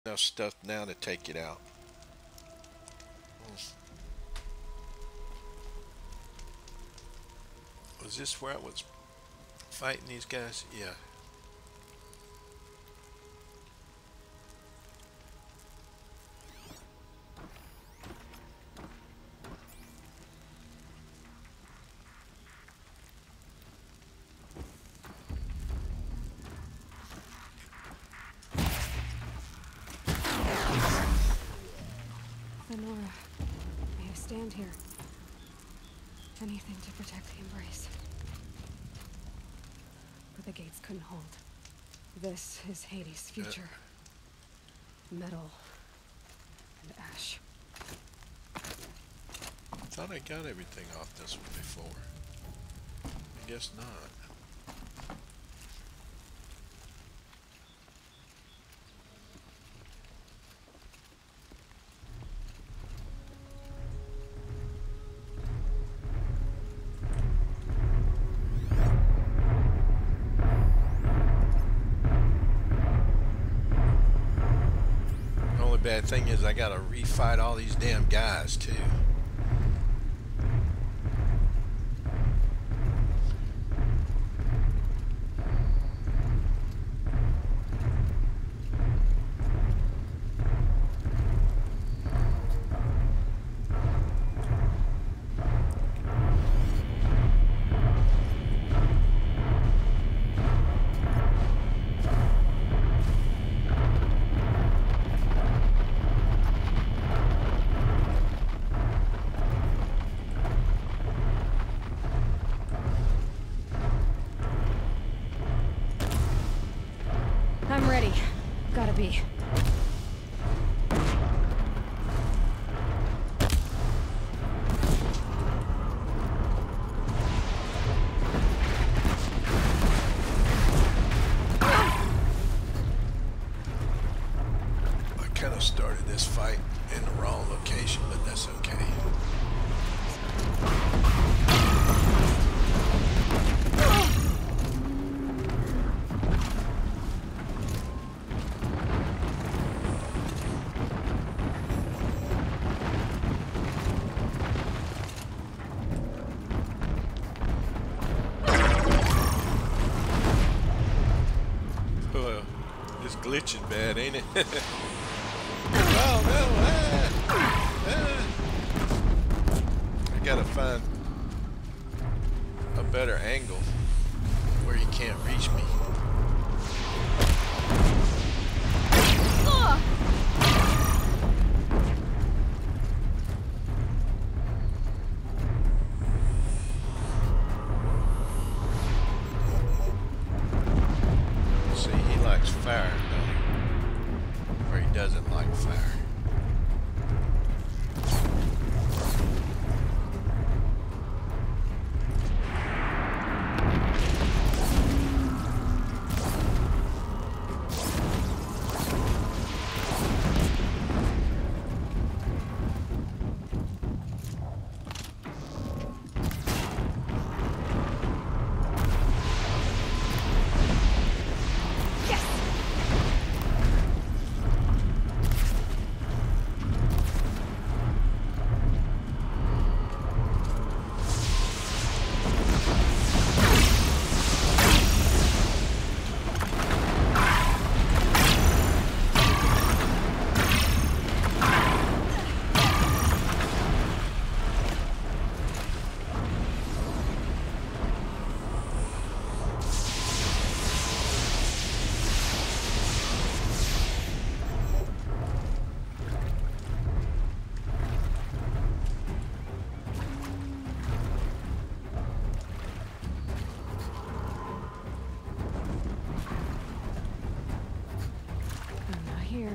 enough stuff now to take it out. Was this where I was fighting these guys? Yeah. Lenora, may I stand here? Anything to protect the Embrace. But the gates couldn't hold. This is Hades' future. Metal and ash. Thought I got everything off this one before. I guess not. The only bad thing is I gotta refight all these damn guys too. I'm ready. Gotta be. I kind of started this fight in the wrong location, but that's okay. Well, it's glitching bad, ain't it? Oh no! I gotta find a better angle where you can't reach me. See, he likes fire, don't he? Or he doesn't like fire. I'm not here.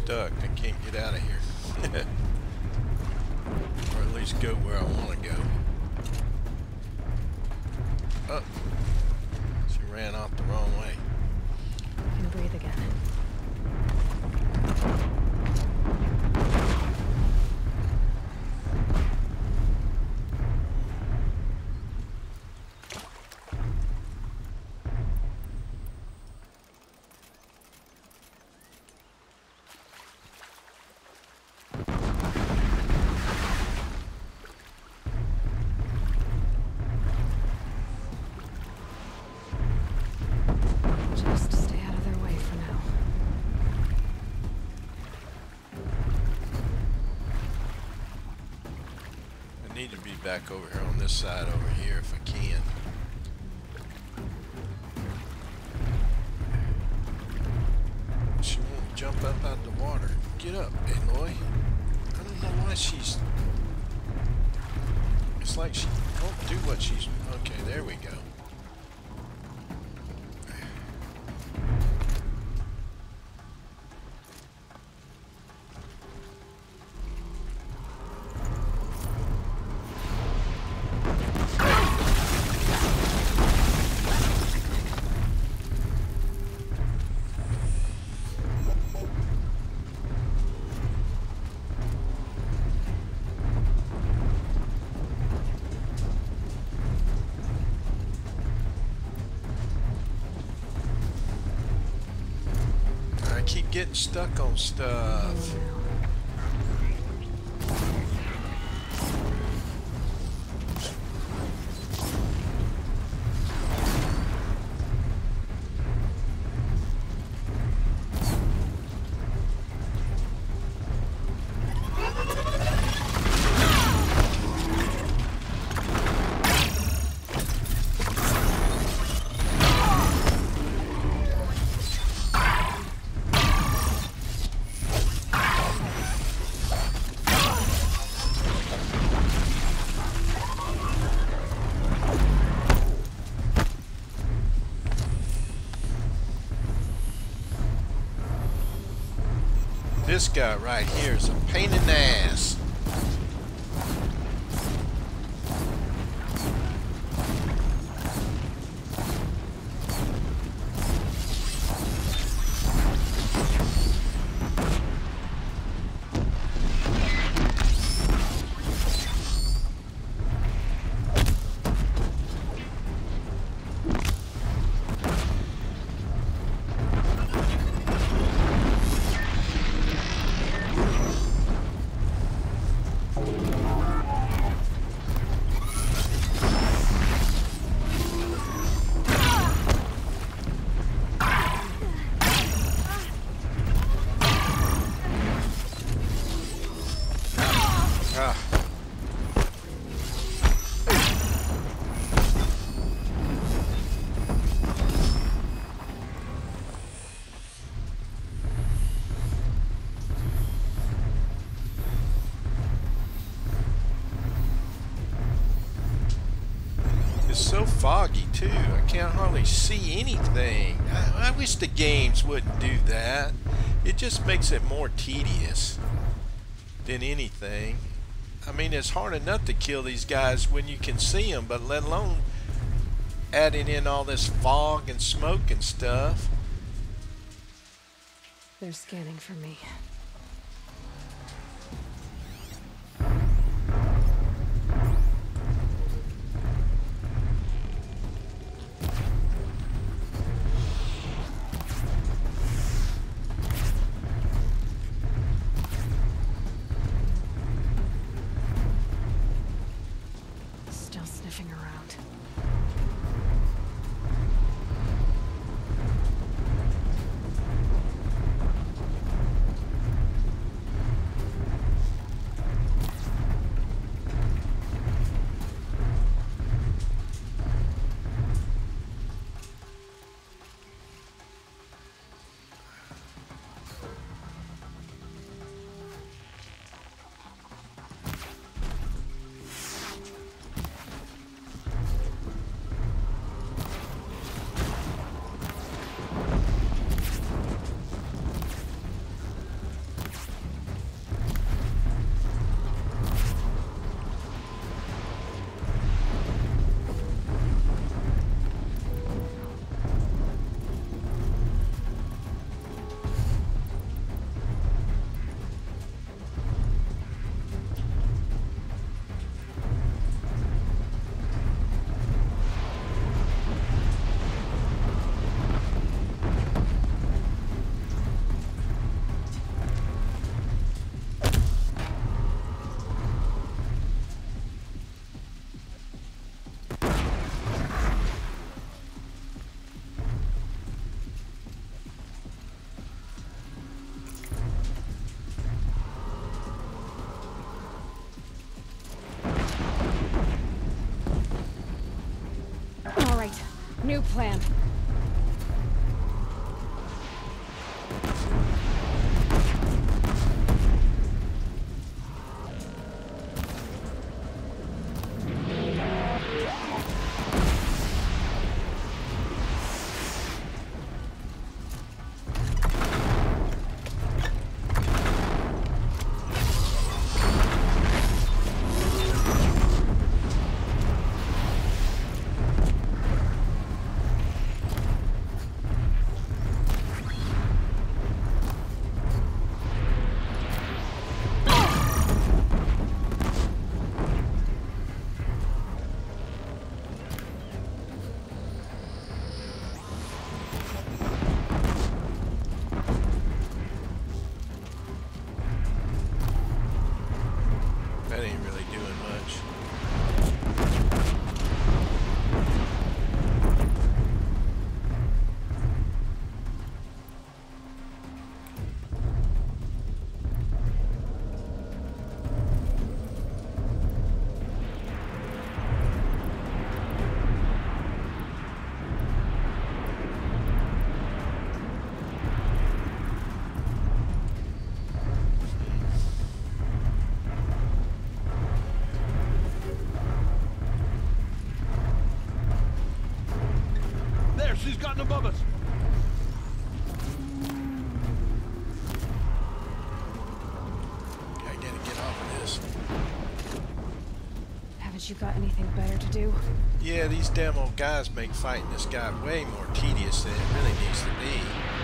stuck. I can't get out of here. Or at least go where I want to go. Oh. She ran off the wrong way. I can breathe again. Just stay out of their way for now. I need to be back over here on this side over here if I can. She won't jump up out the water. Get up, Aloy. I don't know why she's... It's like she won't do what she's... Okay, there we go. Keep getting stuck on stuff. This guy right here is a pain in the ass. So foggy too. I can't hardly see anything. I wish the games wouldn't do that. It just makes it more tedious than anything. I mean, it's hard enough to kill these guys when you can see them, but let alone adding in all this fog and smoke and stuff. They're scanning for me. Sniffing around. New plan. That ain't really doing much. She's gotten above us. I gotta get off of this. Haven't you got anything better to do? Yeah, these damn old guys make fighting this guy way more tedious than it really needs to be.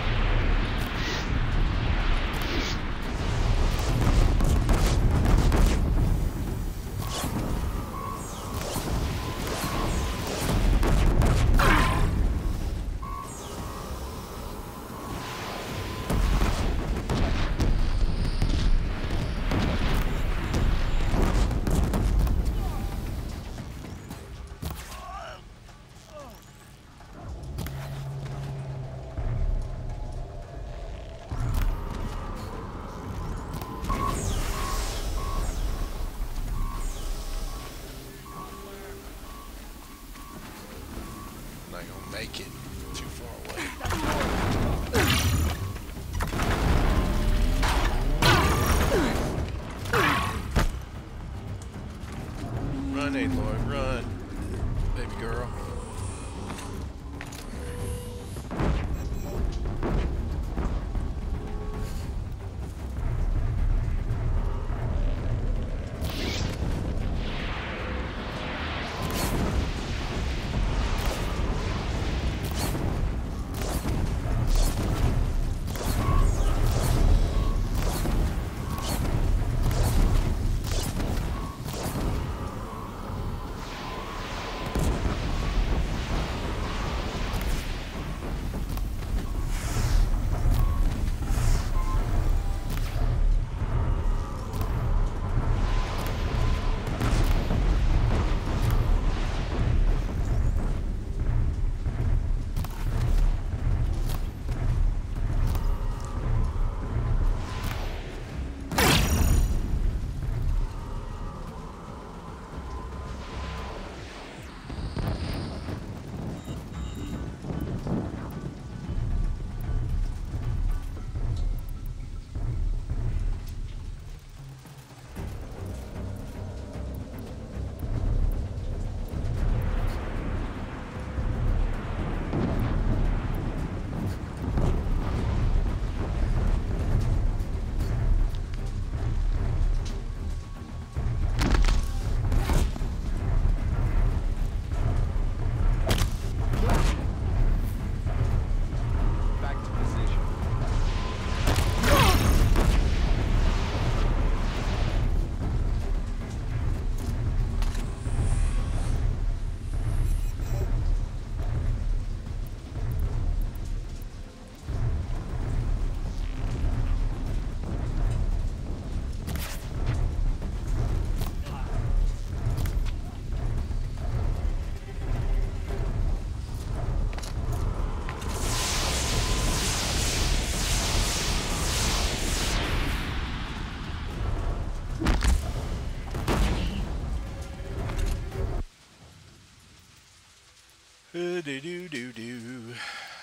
Not gonna make it too far away. Run, Aloy, run, baby girl. Do do do do.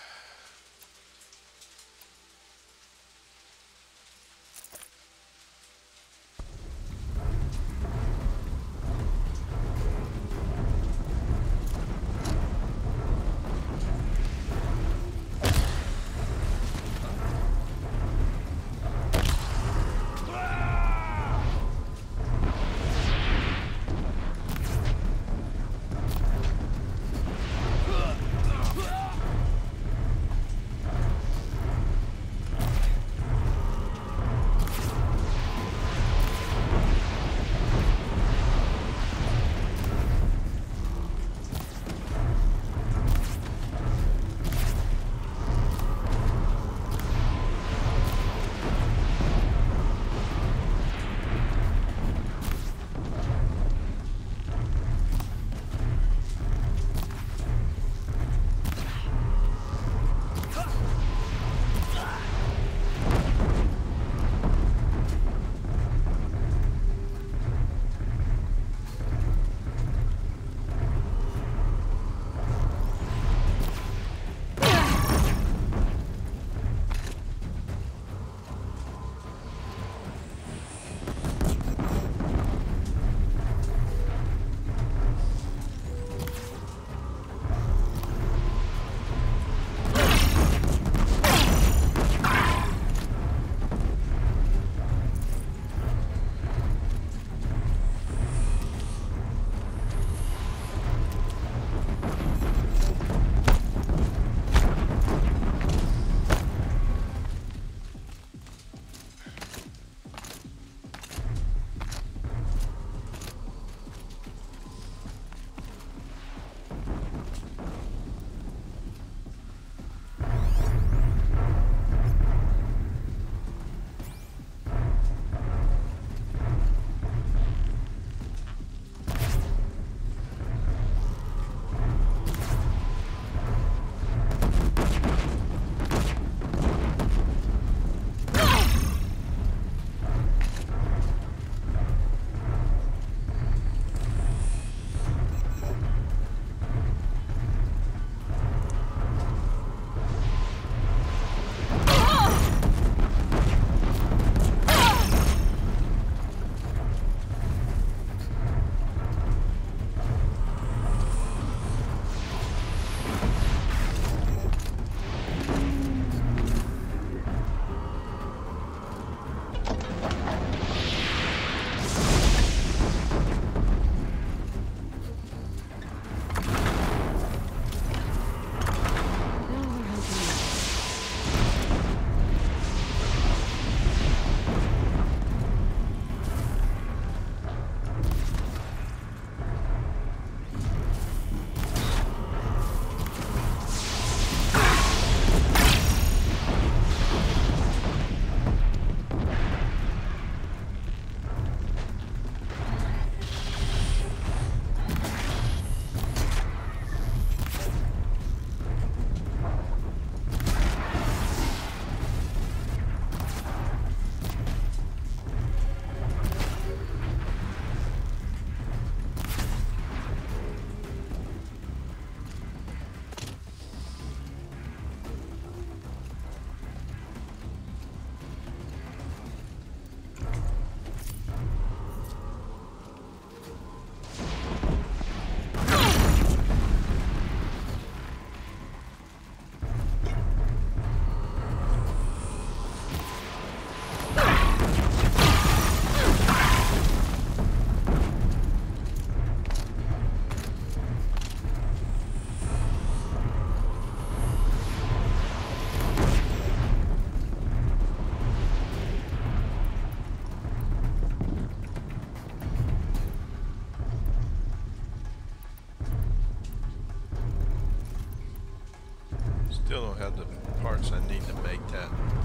Still don't have the parts I need to make that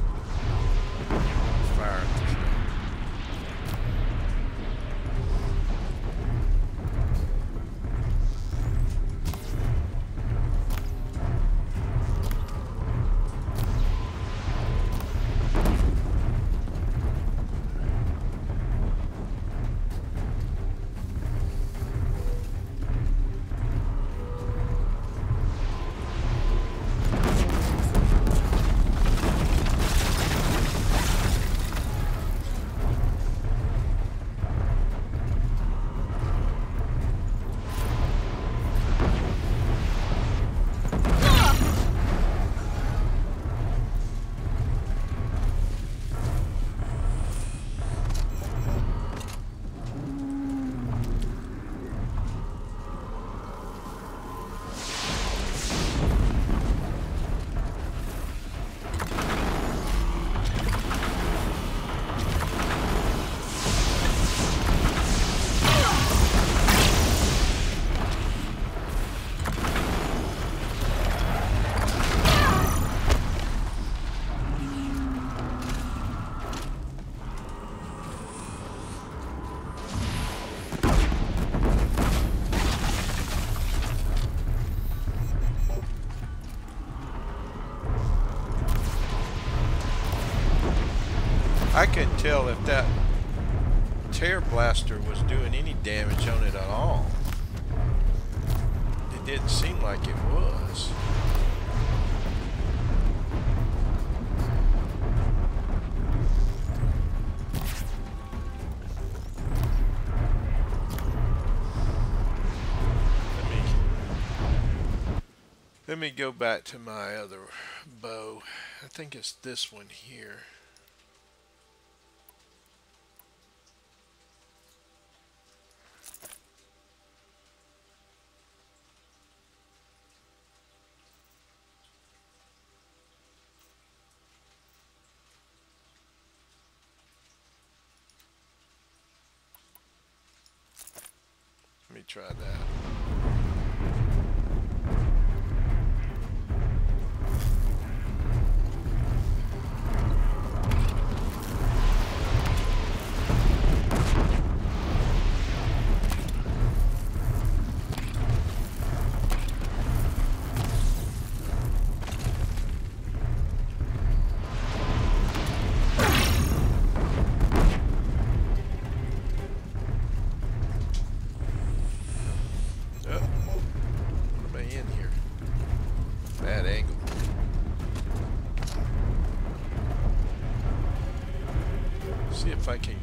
fire thing. I couldn't tell if that tear blaster was doing any damage on it at all. It didn't seem like it was. Let me go back to my other bow. I think it's this one here. Let me try that. If I can.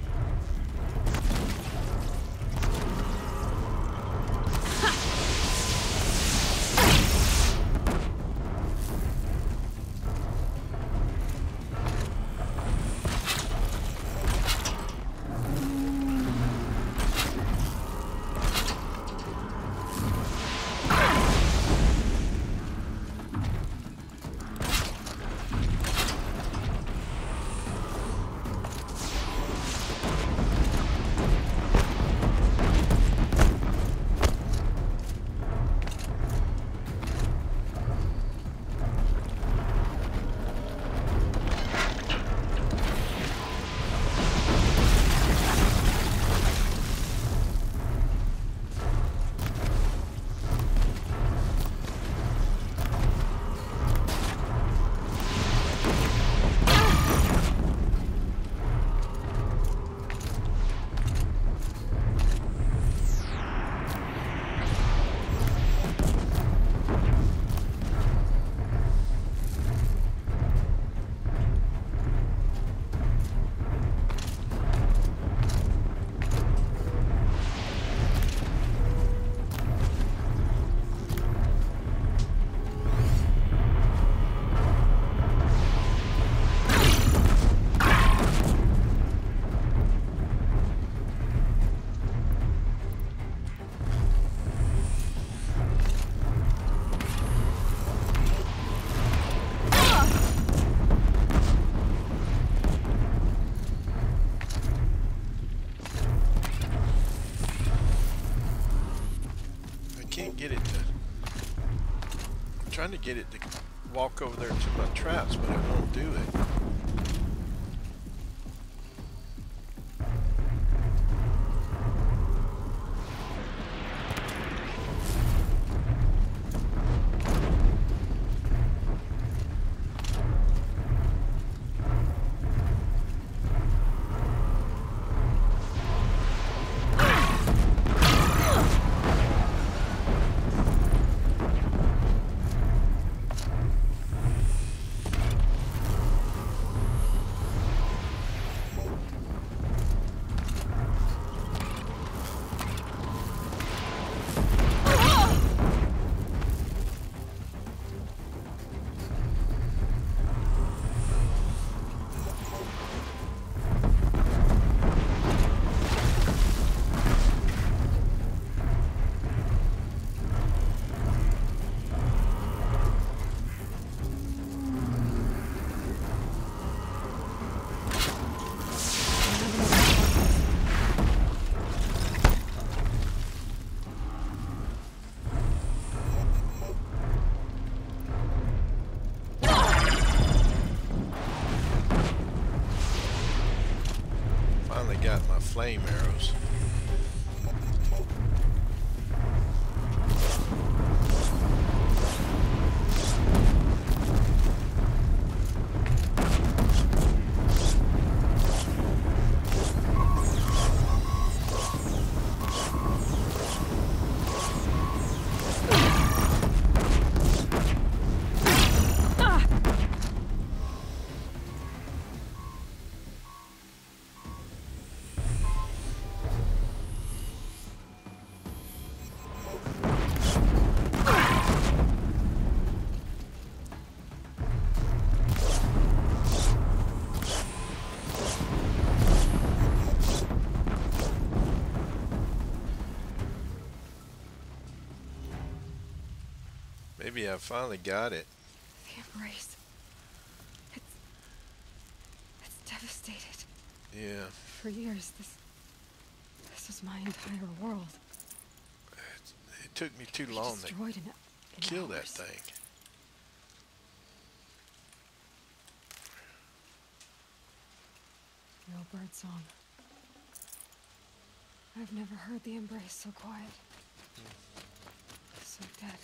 Trying to get it to walk over there to my traps, but it won't do it. Got my flame arrows. Maybe I finally got it. The embrace. It's devastated. Yeah. For years, this was my entire world. It took me too Be long to destroyed in kill that hours. thing. No bird song. I've never heard the embrace so quiet. So dead.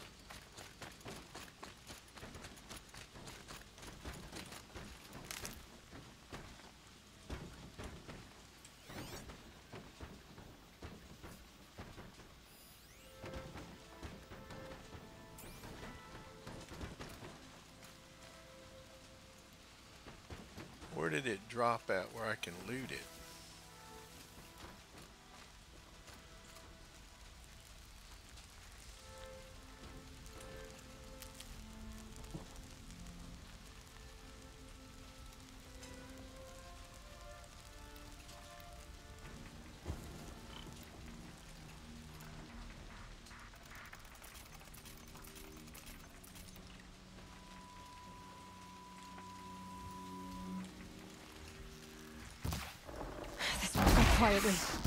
Where did it drop at where I can loot it? This must go quietly.